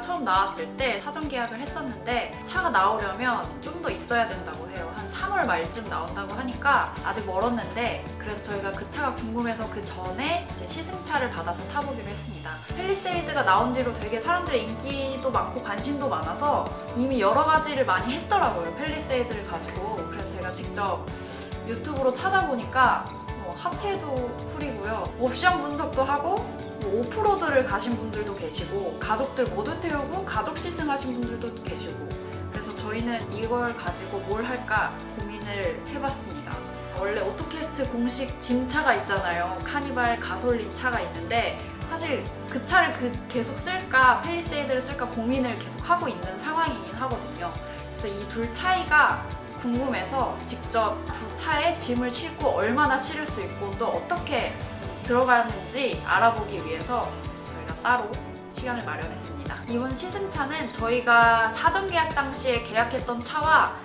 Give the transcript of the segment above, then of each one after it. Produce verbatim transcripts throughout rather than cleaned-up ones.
처음 나왔을 때 사전 계약을 했었는데 차가 나오려면 좀 더 있어야 된다고 해요. 한 삼월 말쯤 나온다고 하니까 아직 멀었는데, 그래서 저희가 그 차가 궁금해서 그 전에 이제 시승차를 받아서 타보기로 했습니다. 팰리세이드가 나온 뒤로 되게 사람들의 인기도 많고 관심도 많아서 이미 여러 가지를 많이 했더라고요, 팰리세이드를 가지고. 그래서 제가 직접 유튜브로 찾아보니까 뭐 하체도 풀이고요, 옵션 분석도 하고, 뭐 오프로드를 가신 분들도 계시고, 가족들 모두 태우고 가족 시승하신 분들도 계시고, 그래서 저희는 이걸 가지고 뭘 할까 고민을 해봤습니다. 원래 오토캐스트 공식 짐차가 있잖아요. 카니발 가솔린 차가 있는데 사실 그 차를 그 계속 쓸까 팰리세이드를 쓸까 고민을 계속 하고 있는 상황이긴 하거든요. 그래서 이 둘 차이가 궁금해서 직접 두 차에 짐을 싣고 얼마나 실을 수 있고 또 어떻게 들어가는지 알아보기 위해서 저희가 따로 시간을 마련했습니다. 이번 시승차는 저희가 사전 계약 당시에 계약했던 차와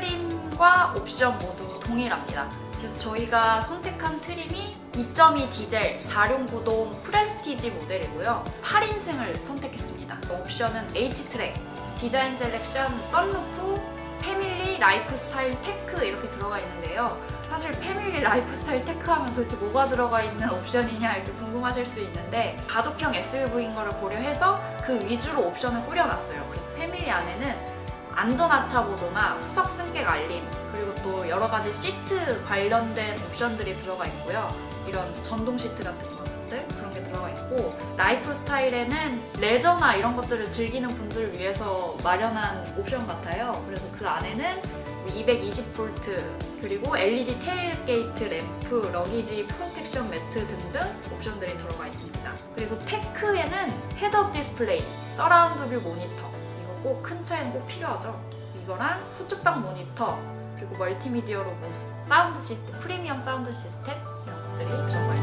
트림과 옵션 모두 동일합니다. 그래서 저희가 선택한 트림이 이 점 이 디젤 사륜 구동 프레스티지 모델이고요. 팔 인승을 선택했습니다. 옵션은 H트랙, 디자인 셀렉션, 썬루프, 패밀리, 라이프스타일, 테크 이렇게 들어가 있는데요. 사실 패밀리, 라이프스타일, 테크 하면 도대체 뭐가 들어가 있는 옵션이냐 이렇게 궁금하실 수 있는데, 가족형 에스유브이인 거를 고려해서 그 위주로 옵션을 꾸려놨어요. 그래서 패밀리 안에는 안전하차 보조나 후석 승객 알림, 그리고 또 여러 가지 시트 관련된 옵션들이 들어가 있고요. 이런 전동 시트 같은 것들 그런 게 들어가 있고, 라이프 스타일에는 레저나 이런 것들을 즐기는 분들을 위해서 마련한 옵션 같아요. 그래서 그 안에는 이백이십 볼트, 그리고 엘이디 테일게이트 램프, 러기지 프로텍션 매트 등등 옵션들이 들어가 있습니다. 그리고 테크에는 헤드업 디스플레이, 서라운드 뷰 모니터, 이거 꼭 큰 차에는 꼭 필요하죠. 이거랑 후측방 모니터, 그리고 멀티미디어로 뭐 사운드 시스템, 프리미엄 사운드 시스템 이런 것들이 들어가 있습니다.